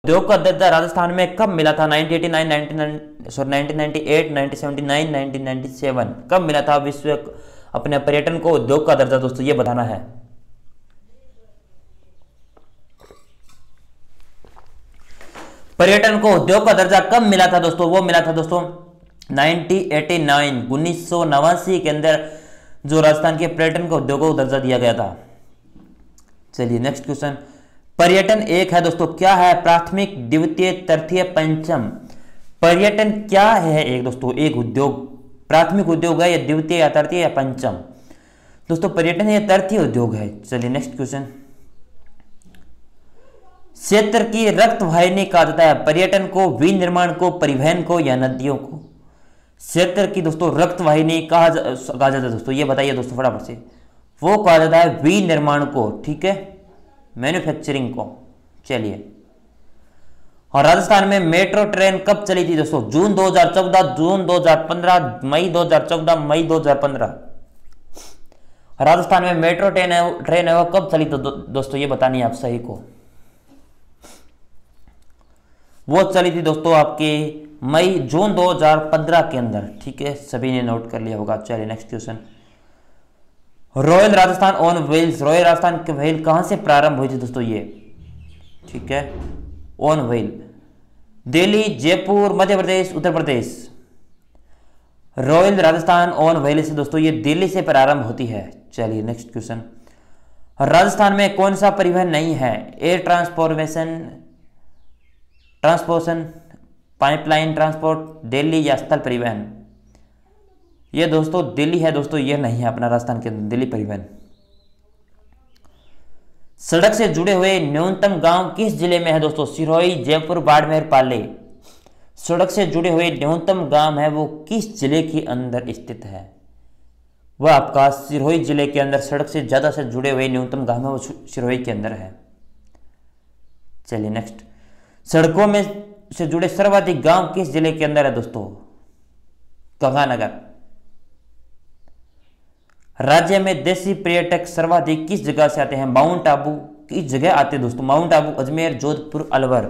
उद्योग का दर्जा राजस्थान में कब मिला था? 1989, 1998, 1979, 1997। कब मिला था विश्व अपने पर्यटन को उद्योग का दर्जा? दोस्तों ये बताना है। पर्यटन को उद्योग का दर्जा कब मिला था दोस्तों? वो मिला था दोस्तों 1989 के अंदर जो राजस्थान के पर्यटन को उद्योग को दर्जा दिया गया था। चलिए नेक्स्ट क्वेश्चन। पर्यटन एक है दोस्तों, क्या है? प्राथमिक, द्वितीय, तृतीय, पंचम। पर्यटन क्या है? एक दोस्तों एक उद्योग, प्राथमिक उद्योग है या द्वितीय या तृतीय या पंचम? दोस्तों पर्यटन ये तृतीय उद्योग है। चलिए नेक्स्ट क्वेश्चन। क्षेत्र की रक्त वाहिनी कहा जाता है पर्यटन को, विनिर्माण को, परिवहन को या नदियों को? क्षेत्र की दोस्तों रक्त वाहिनी कहा जाता है दोस्तों, ये बताइए दोस्तों फटाफट से। वो कहा जाता है विनिर्माण को, ठीक है, मैन्युफैक्चरिंग को। चलिए, और राजस्थान में मेट्रो ट्रेन कब चली थी दोस्तों? जून 2014, जून 2015, मई 2014, मई 2015। राजस्थान में मेट्रो ट्रेन है वो कब चली तो दोस्तों ये बतानी है आप सही को। वो चली थी दोस्तों आपके जून 2015 के अंदर, ठीक है, सभी ने नोट कर लिया होगा। चलिए next question. Royal Rajasthan on wheels, royal Rajasthan के व्हील कहां से प्रारंभ हुई थी दोस्तों? ये ठीक है, on wheel Delhi, Jaipur, Madhya Pradesh, Uttar Pradesh. Royal Rajasthan on wheel से दोस्तों ये दिल्ली से प्रारंभ होती है। चलिए नेक्स्ट क्वेश्चन। राजस्थान में कौन सा परिवहन नहीं है? Air transportation, pipeline transport, Delhi या स्थल परिवहन? ये दोस्तों दिल्ली है दोस्तों, ये नहीं है अपना राजस्थान के अंदर दिल्ली परिवहन। सड़क से जुड़े हुए न्यूनतम गांव किस जिले में है दोस्तों? सिरोही, जयपुर, बाड़मेर, पाली। सड़क से जुड़े हुए न्यूनतम गांव है वो किस जिले के अंदर स्थित है? वह आपका सिरोही जिले के अंदर सड़क से ज्यादा से जुड़े हुए न्यूनतम गांव है वो सिरोही के अंदर है। चलिए नेक्स्ट। सड़कों में से जुड़े सर्वाधिक गांव किस जिले के अंदर है दोस्तों? गंगानगर। राज्य में देशी पर्यटक सर्वाधिक किस जगह से आते हैं? माउंट आबू किस जगह आते हैं दोस्तों? माउंट आबू, अजमेर, जोधपुर, अलवर।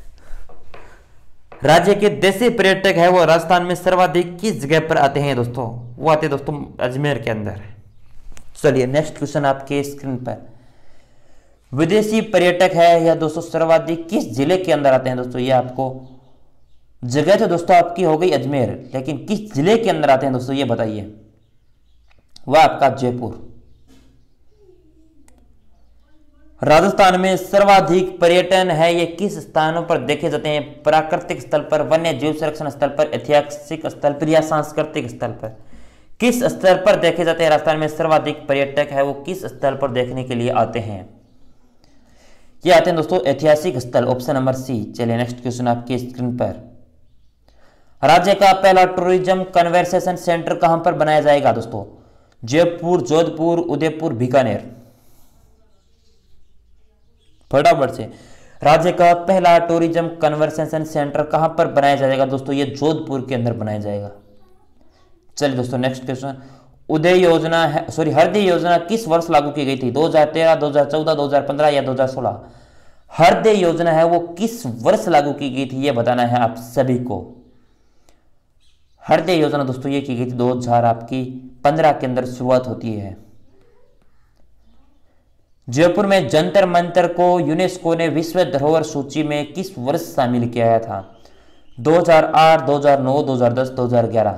राज्य के देशी पर्यटक है वो राजस्थान में सर्वाधिक किस जगह पर आते हैं दोस्तों? वो आते हैं दोस्तों अजमेर के अंदर। चलिए नेक्स्ट क्वेश्चन आपके स्क्रीन पर। विदेशी पर्यटक है या दोस्तों सर्वाधिक किस जिले के अंदर आते हैं दोस्तों? ये आपको जगह तो दोस्तों आपकी हो गई अजमेर, लेकिन किस जिले के अंदर आते हैं दोस्तों ये बताइए। वह आपका जयपुर। राजस्थान में सर्वाधिक पर्यटन है ये किस स्थानों पर देखे जाते हैं? प्राकृतिक स्थल पर, वन्य जीव संरक्षण स्थल पर, ऐतिहासिक स्थल पर या सांस्कृतिक स्थल पर? किस स्तर पर देखे जाते हैं? राजस्थान में सर्वाधिक पर्यटक है वो किस स्थल पर देखने के लिए आते हैं? ये आते हैं दोस्तों ऐतिहासिक स्थल, ऑप्शन नंबर सी। चलिए नेक्स्ट क्वेश्चन आपके स्क्रीन पर। राज्य का पहला टूरिज्म कन्वर्सेशन सेंटर कहां पर बनाया जाएगा दोस्तों? जयपुर, जोधपुर, उदयपुर, बीकानेर। फटाफट से, राज्य का पहला टूरिज्म कन्वर्सेशन सेंटर कहां पर बनाया जाएगा दोस्तों? ये जोधपुर के अंदर बनाया जाएगा। चलिए दोस्तों नेक्स्ट क्वेश्चन। उदय योजना है हरदय योजना किस वर्ष लागू की गई थी? 2013, 2014, 2015 या 2016? हरदय योजना है वो किस वर्ष लागू की गई थी ये बताना है आप सभी को। हरदय योजना दोस्तों ये की गई थी 2015 के अंदर शुरुआत होती है। जयपुर में जंतर मंतर को यूनेस्को ने विश्व धरोहर सूची में किस वर्ष शामिल किया था? 2008, 2009, 2010, 2011?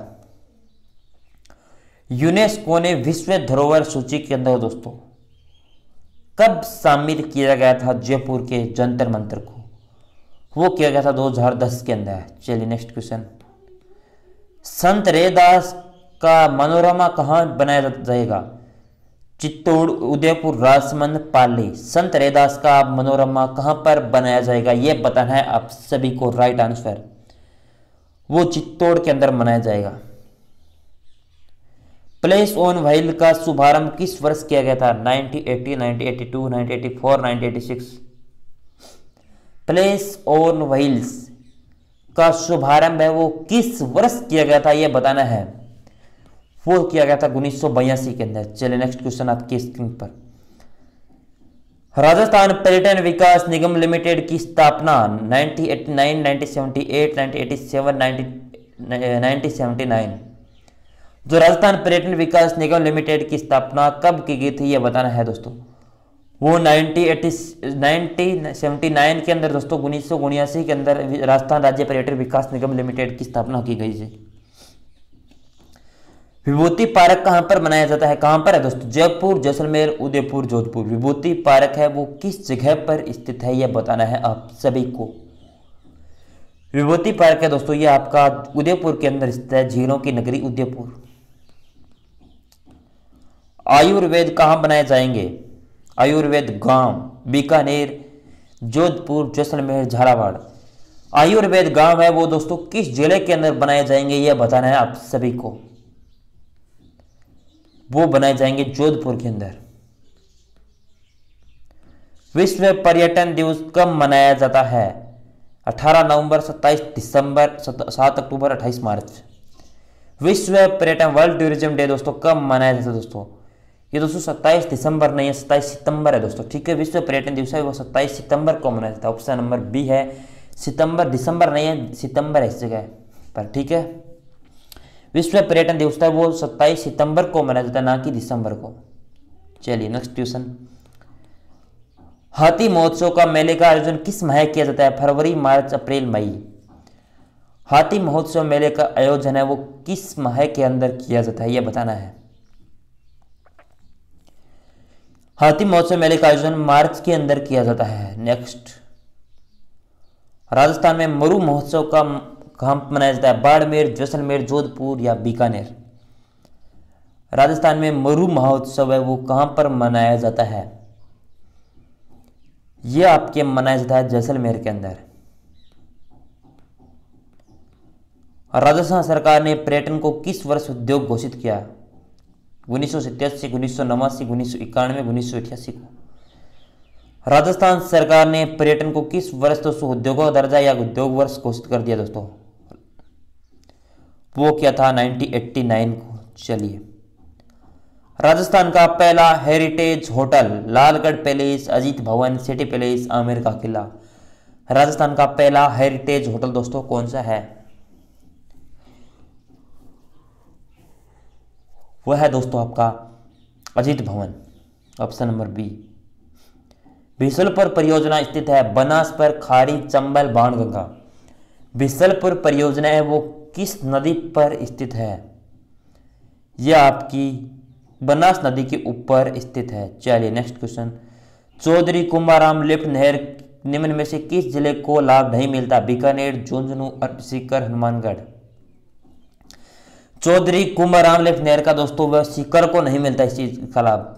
यूनेस्को ने विश्व धरोहर सूची के अंदर दोस्तों कब शामिल किया गया था जयपुर के जंतर मंतर को? वो किया गया था 2010 के अंदर। चलिए नेक्स्ट क्वेश्चन। संत रैदास का मनोरमा कहां बनाया जाएगा? चित्तौड़, उदयपुर, राजसमंद, पाली। संत रैदास का मनोरमा कहां पर बनाया जाएगा ये बताना है आप सभी को। राइट आंसर वो चित्तौड़ के अंदर बनाया जाएगा। प्लेस ऑन व्हील का शुभारंभ किस वर्ष किया गया था? 1980, 1982, 1984, 1986? प्लेस ऑन व्हील्स का शुभारंभ है वो किस वर्ष किया गया था ये बताना है। वो किया गया था 1982 के अंदर। चलिए नेक्स्ट क्वेश्चन आपकी स्क्रीन पर। राजस्थान पर्यटन विकास निगम लिमिटेड की स्थापना 1989, 1978, 1987, 1979। जो राजस्थान पर्यटन विकास निगम लिमिटेड की स्थापना कब की गई थी, यह बताना है दोस्तों। वो 1979 के अंदर दोस्तों, 1979 के अंदर राजस्थान राज्य पर्यटन विकास निगम लिमिटेड की स्थापना की गई थी। विभूति पार्क कहां पर मनाया जाता है, कहां पर है दोस्तों? जयपुर, जैसलमेर, उदयपुर, जोधपुर। विभूति पार्क है वो किस जगह पर स्थित है, यह बताना है आप सभी को। विभूति पार्क है दोस्तों, यह आपका उदयपुर के अंदर स्थित है, झीलों की नगरी उदयपुर। आयुर्वेद कहां बनाए जाएंगे? आयुर्वेद गांव, बीकानेर, जोधपुर, जैसलमेर, झालावाड़। आयुर्वेद गांव है वो दोस्तों किस जिले के अंदर बनाए जाएंगे, यह बताना है आप सभी को। वो बनाए जाएंगे जोधपुर के अंदर। विश्व पर्यटन दिवस कब मनाया जाता है? 18 नवंबर, 27 दिसंबर, 7 अक्टूबर, 28 मार्च। विश्व पर्यटन वर्ल्ड टूरिज्म डे दोस्तों कब मनाया जाता है दोस्तों? ये दोस्तों 27 दिसंबर नहीं है, 27 सितंबर है दोस्तों, ठीक है। विश्व पर्यटन दिवस है वो 27 सितंबर को मनाया जाता है। ऑप्शन नंबर बी है सितंबर, दिसंबर नहीं है, सितंबर है इस जगह पर, ठीक है। विश्व पर्यटन दिवस है वो 27 सितंबर को मनाया जाता है, ना कि दिसंबर को। चलिए नेक्स्ट क्वेश्चन। हाथी महोत्सव का मेले का आयोजन किस माह किया जाता है? फरवरी, मार्च, अप्रैल, मई। हाथी महोत्सव मेले का आयोजन है वो किस माह के अंदर किया जाता है, यह बताना है। हाथी महोत्सव मेले का आयोजन मार्च के अंदर किया जाता है। नेक्स्ट, राजस्थान में मरु महोत्सव का कहां मनाया जाता है? बाड़मेर, जैसलमेर, जोधपुर या बीकानेर। राजस्थान में मरु महोत्सव है वो कहां पर मनाया जाता है? यह आपके मनाया जाता है जैसलमेर के अंदर। राजस्थान सरकार ने पर्यटन को किस वर्ष उद्योग घोषित किया? 1987, 1989, 1991, 1988 को। राजस्थान सरकार ने पर्यटन को किस वर्ष दोस्तों उद्योग का दर्जा या उद्योग वर्ष घोषित कर दिया दोस्तों? वो क्या था? 1989 को। चलिए, राजस्थान का पहला heritage hotel Lalgarh palace, Ajit Bhawan, city palace, Amer का किला। राजस्थान का पहला हेरिटेज होटल दोस्तों कौन सा है? वह है दोस्तों आपका अजीत भवन, ऑप्शन नंबर बी। बिसलपुर परियोजना स्थित है बनास पर, खारी, चंबल, बाणगंगा। बिसलपुर परियोजना है वो किस नदी पर स्थित है? यह आपकी बनास नदी के ऊपर स्थित है। चलिए next question. Chaudhary Kumbharam lift नहर निम्न में से किस जिले को लाभ नहीं मिलता? बीकानेर, झुंझुनू, सीकर, हनुमानगढ़। चौधरी कुंभाराम लिफ्ट नहर का दोस्तों वह सीकर को नहीं मिलता इस चीज का लाभ।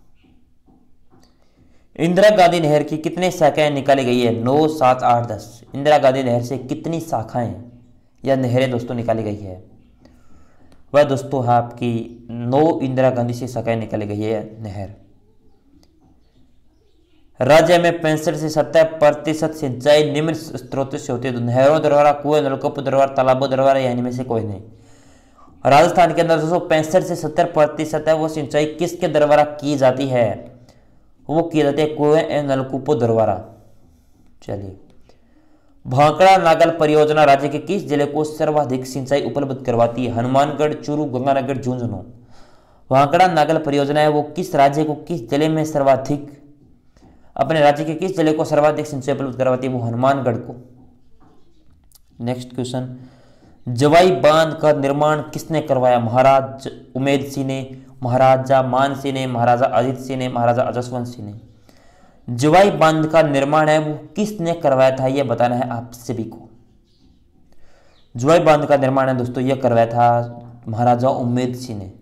इंदिरा गांधी नहर की कितनी शाखाएं निकाली गई है? 9, 7, 8, 10। इंदिरा गांधी नहर से कितनी शाखाएं या नहरें दोस्तों निकाली गई है? वह दोस्तों है आपकी 9 इंदिरा गांधी से शाखाएं निकाली गई है नहर। राज्य में 65 से 70% सिंचाई निम्न स्रोतों से होती है। तो नहरों द्वारा, कुएं, नलकूपों द्वारा, तालाबों द्वारा, या इनमें से कोई नहीं। राजस्थान के अंदर दोस्तों 65 से 70% है वो सिंचाई किसके द्वारा की जाती है? वो की जाती है कुएं एवं नलकूपों द्वारा। चलिए, भांकड़ा नागल परियोजना राज्य के किस जिले को सर्वाधिक सिंचाई उपलब्ध करवाती है? हनुमानगढ़, चूरू, गंगानगर, झुंझुनू। भांकड़ा नागल परियोजना है वो किस राज्य को, किस जिले में सर्वाधिक, अपने राज्य के किस जिले को सर्वाधिक सिंचाई उपलब्ध करवाती है? वो हनुमानगढ़ को। Next question. जवाई बांध का निर्माण किसने करवाया? महाराज उमेद सिंह ने, महाराजा मान सिंह ने, महाराजा अजीत सिंह ने, महाराजा जसवंत सिंह ने। जवाई बांध का निर्माण है वो किसने करवाया था, यह बताना है आप सभी को। जवाई बांध का निर्माण है दोस्तों यह करवाया था महाराजा उमेद सिंह ने।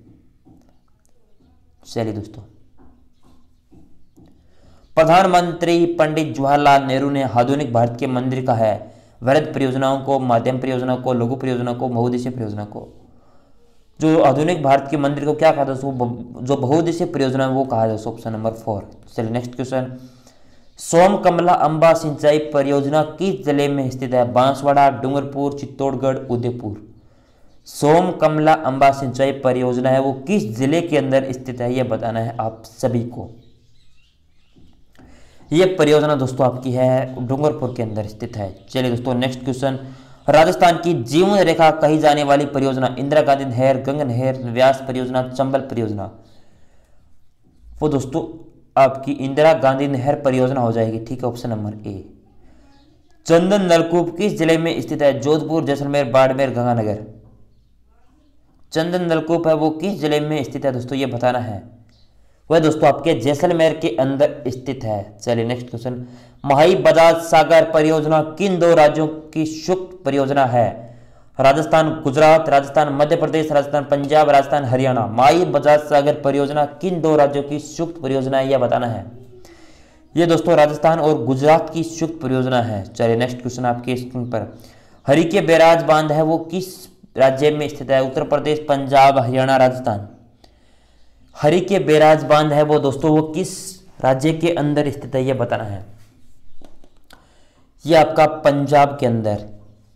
चलिए दोस्तों, प्रधानमंत्री पंडित जवाहरलाल नेहरू ने आधुनिक भारत के मंदिर का है वृहद परियोजनाओं को, माध्यम परियोजना को, लघु परियोजना को, बहुउद्देशीय परियोजना को। जो आधुनिक भारत के मंदिर को क्या कहा दोस्तों? जो बहुउद्देशीय परियोजना वो कहा दोस्तों, ऑप्शन नंबर 4। चलिए नेक्स्ट क्वेश्चन। सोम कमला अंबा सिंचाई परियोजना किस जिले में स्थित है? बांसवाड़ा, डूंगरपुर, चित्तौड़गढ़, उदयपुर। सोम कमला अंबा सिंचाई परियोजना है वो किस जिले के अंदर स्थित है, यह बताना है आप सभी को। ये परियोजना दोस्तों आपकी है डूंगरपुर के अंदर स्थित है। चलिए दोस्तों नेक्स्ट क्वेश्चन, राजस्थान की जीवन रेखा कही जाने वाली परियोजना, इंदिरा गांधी नहर, गंगा नहर, व्यास परियोजना, चंबल परियोजना। वो दोस्तों आपकी इंदिरा गांधी नहर परियोजना हो जाएगी, ठीक है, ऑप्शन नंबर ए। चंदन नलकूप किस जिले में स्थित है? जोधपुर, जैसलमेर, बाड़मेर, गंगानगर। चंदन नलकूप है वो किस जिले में स्थित है दोस्तों, ये बताना है। वह दोस्तों आपके जैसलमेर के अंदर स्थित है। चलिए नेक्स्ट क्वेश्चन, माही बजाज सागर परियोजना किन दो राज्यों की संयुक्त परियोजना है? राजस्थान गुजरात, राजस्थान मध्य प्रदेश, राजस्थान पंजाब, राजस्थान हरियाणा। माही बजाज सागर परियोजना किन दो राज्यों की संयुक्त परियोजना है, यह बताना है। ये दोस्तों राजस्थान और गुजरात की संयुक्त परियोजना है। चलिए नेक्स्ट क्वेश्चन आपके स्क्रीन पर, हरिके बैराज बांध है वो किस राज्य में स्थित है? उत्तर प्रदेश, पंजाब, हरियाणा, राजस्थान। हरिके बैराज बांध है वो दोस्तों वो किस राज्य के अंदर स्थित है, यह बताना है। यह आपका पंजाब के अंदर।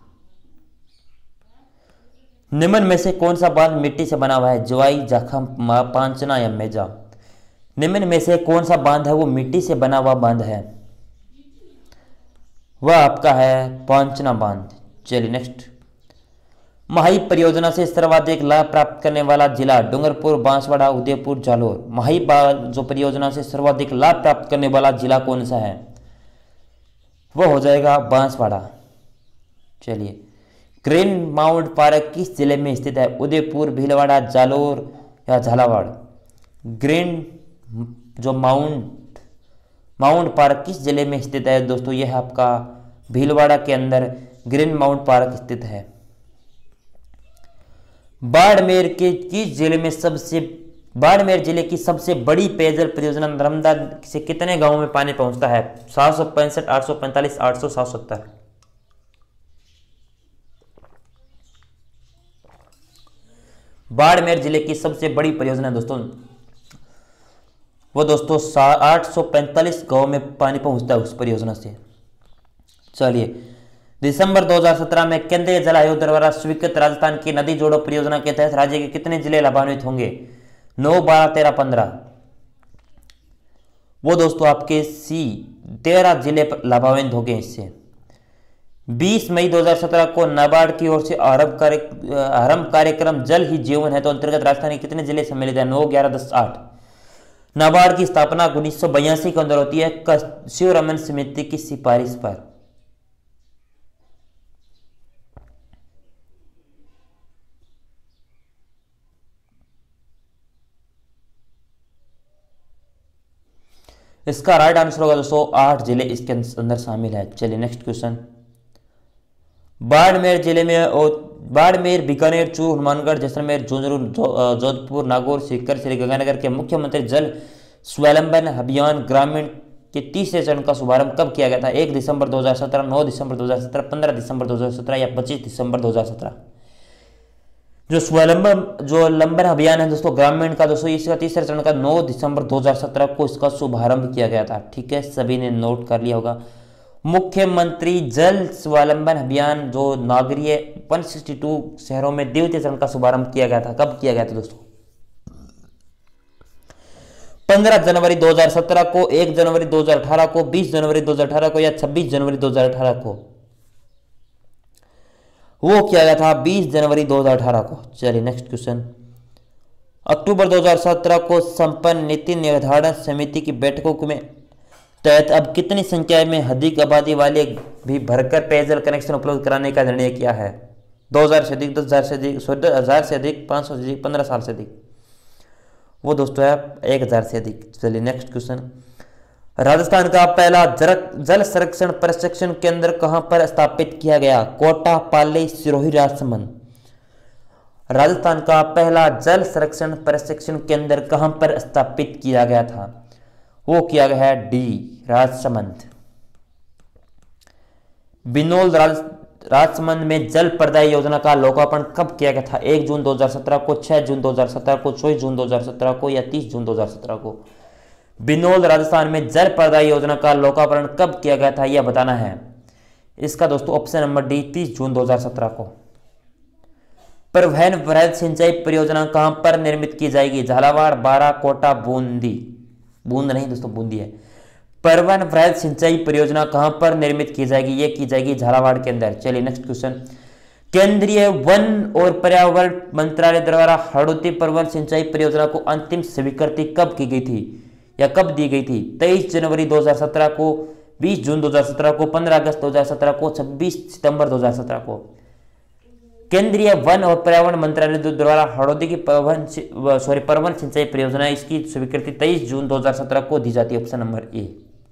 निम्न में से कौन सा बांध मिट्टी से बना हुआ है? जवाई, जाखम, पांचना या मेजा। निम्न में से कौन सा बांध है वो मिट्टी से बना हुआ बांध है? वह आपका है पांचना बांध। चलिए नेक्स्ट, माही परियोजना से सर्वाधिक लाभ प्राप्त करने वाला जिला? डूंगरपुर, बांसवाड़ा, उदयपुर, जालोर। माही जो परियोजना से सर्वाधिक लाभ प्राप्त करने वाला जिला कौन सा है? वह हो जाएगा बांसवाड़ा। चलिए, ग्रीन माउंट पार्क किस जिले में स्थित है? उदयपुर, भीलवाड़ा, जालोर या झालावाड़। ग्रीन जो माउंट पार्क किस जिले में स्थित है दोस्तों? यह आपका भीलवाड़ा के अंदर ग्रीन माउंट पार्क स्थित है। बाड़मेर के किस जिले में बाड़मेर जिले की सबसे बड़ी पेयजल परियोजना नर्मदा से कितने गांवों में पानी पहुंचता है? 765, 845, 800, 770। बाड़मेर जिले की सबसे बड़ी परियोजना दोस्तों वो दोस्तों 845 गांव में पानी पहुंचता है उस परियोजना से। चलिए, दिसंबर 2017 में केंद्रीय जल आयोग द्वारा स्वीकृत राजस्थान की नदी जोड़ो परियोजना के तहत राज्य के कितने जिले लाभान्वित होंगे? 9, 12, 13, 15। वो दोस्तों आपके 13 जिले लाभान्वित होंगे इससे। 20 मई 2017 को नाबार्ड की ओर से आरंभ कार्यक्रम जल ही जीवन है तो अंतर्गत राजस्थान के कितने जिले सम्मिलित है? 9, 11, 10, 8। नाबार्ड की स्थापना 1982 के अंदर होती है शिवरमन समिति की सिफारिश पर। इसका राइट आंसर होगा दोस्तों 8 जिले इसके अंदर शामिल है। चलिए नेक्स्ट क्वेश्चन, बाड़मेर जिले में बाड़मेर, बीकानेर, चूरू, हनुमानगढ़, जैसलमेर, झुंझुनू, जोधपुर, नागौर, सीकर, श्रीगंगानगर के मुख्यमंत्री जल स्वावलंबन अभियान ग्रामीण के तीसरे चरण का शुभारंभ कब किया गया था? 1 दिसंबर 2017, 9 दिसंबर 2017, 15 दिसंबर 2017 या 25 दिसंबर 2017। जो लंबन अभियान है दोस्तों ग्रामीण का दोस्तों इसका तीसरे चरण का 9 दिसंबर 2017 को इसका शुभारंभ किया गया था। ठीक है, सभी ने नोट कर लिया होगा। मुख्यमंत्री जल स्वावलंबन अभियान जो नागरीय 162 शहरों में द्वितीय चरण का शुभारंभ किया गया था, कब किया गया था दोस्तों? 15 जनवरी 2017 को, 1 जनवरी 2018 को, 20 जनवरी 2018 को या 26 जनवरी 2018 को? वो किया गया था 20 जनवरी 2018 को। चलिए नेक्स्ट क्वेश्चन, अक्टूबर 2017 को संपन्न नीति निर्धारण समिति की बैठकों में तहत अब कितनी संख्या में अधिक आबादी वाले भी भरकर पेयजल कनेक्शन उपलब्ध कराने का निर्णय किया है? 2000 से अधिक, 10,000 से अधिक, 10,000 से अधिक, 500 से अधिक, 15 साल से अधिक। वो दोस्तों है 1000 से अधिक। चलिए नेक्स्ट क्वेश्चन, राजस्थान का पहला जल संरक्षण प्रशिक्षण केंद्र कहां पर स्थापित किया गया? कोटा, पाली, सिरोही, राजसमंद। राजस्थान का पहला जल संरक्षण प्रशिक्षण केंद्र कहां पर स्थापित किया गया था? वो किया गया है डी, राजसमंद। बिनोल राजसमंद में जल प्रदाय योजना का लोकार्पण कब किया गया था? 1 जून 2017 को, 6 जून 2017 को, 24 जून 2017 को या 30 जून 2017 को? बिनोल राजस्थान में जल प्रदाय योजना का लोकार्पण कब किया गया था, यह बताना है। इसका दोस्तों ऑप्शन नंबर डी, 30 जून 2017 को। परिवहन वृहद सिंचाई परियोजना कहां पर निर्मित की जाएगी? झालावाड़, बारा, कोटा, बूंदी। बूंद नहीं दोस्तों, बूंदी है। परवन वृहद सिंचाई परियोजना कहां पर निर्मित की जाएगी? ये की जाएगी झालावाड़ के अंदर। चलिए नेक्स्ट क्वेश्चन, केंद्रीय वन और पर्यावरण मंत्रालय द्वारा हड़ौती परवन सिंचाई परियोजना को अंतिम स्वीकृति कब की गई थी या कब दी गई थी? 23 जनवरी 2017 को, 20 जून 2017 को, 15 अगस्त 2017 को, 26 सितंबर 2017 को। केंद्रीय वन और पर्यावरण मंत्रालय द्वारा हड़ौती की परवन सिंचाई परियोजना, इसकी स्वीकृति 23 जून 2017 को दी जाती है। Option number A.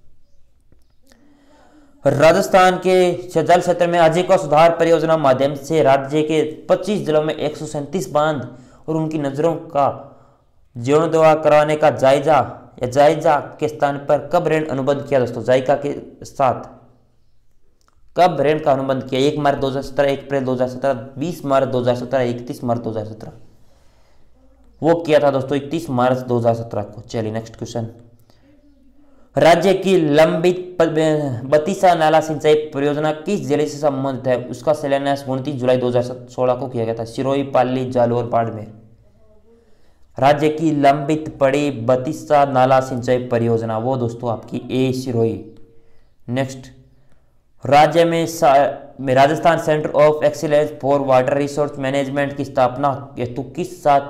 राजस्थान के जल क्षेत्र में आजीविका सुधार परियोजना माध्यम से राज्य के 25 जिलों में 137 बांध और उनकी नजरों का जीर्णोद्धार करवाने का जायजा के स्थान पर कब ऋण अनुबंध किया? दोस्तों जायका के साथ कब ऋण का अनुबंध किया? 1 मार्च 2017, 1 अप्रैल 2017, 20 मार्च 2017, 31 मार्च 2017। वो किया था दोस्तों 31 मार्च 2017 को। चलिए नेक्स्ट क्वेश्चन, राज्य की लंबित बतीसा नाला सिंचाई परियोजना किस जिले से संबंधित है? उसका शिलान्यास 29 जुलाई 2016 को किया गया था। सिरोही, पाली, जालौर, बाड़मेर। राज्य की लंबित पड़ी बतीसा नाला सिंचाई परियोजना वो दोस्तों आपकी ए सिरोही। नेक्स्ट, राज्य में Rajasthan centre of excellence for water resource management की स्थापना हेतु किस साथ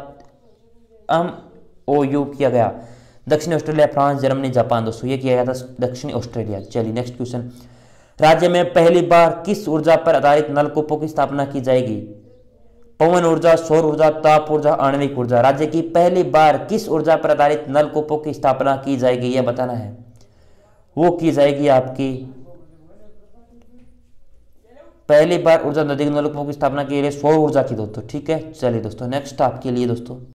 MOU किया गया? दक्षिणी ऑस्ट्रेलिया, फ्रांस, जर्मनी, जापान। दोस्तों ये किया गया था दक्षिणी ऑस्ट्रेलिया। चलिए नेक्स्ट क्वेश्चन, राज्य में पहली बार किस ऊर्जा पर आधारित नलकूपों की स्थापना की जाएगी? पवन ऊर्जा, सौर ऊर्जा, ताप ऊर्जा, आणविक ऊर्जा। राज्य की पहली बार किस ऊर्जा पर आधारित नलकूपों की स्थापना की जाएगी? यह बताना है। वो की जाएगी आपकी पहली बार ऊर्जा नदी नलकूपों की स्थापना के लिए सौर ऊर्जा की दोस्तों। ठीक है, चलिए दोस्तों नेक्स्ट आपके लिए दोस्तों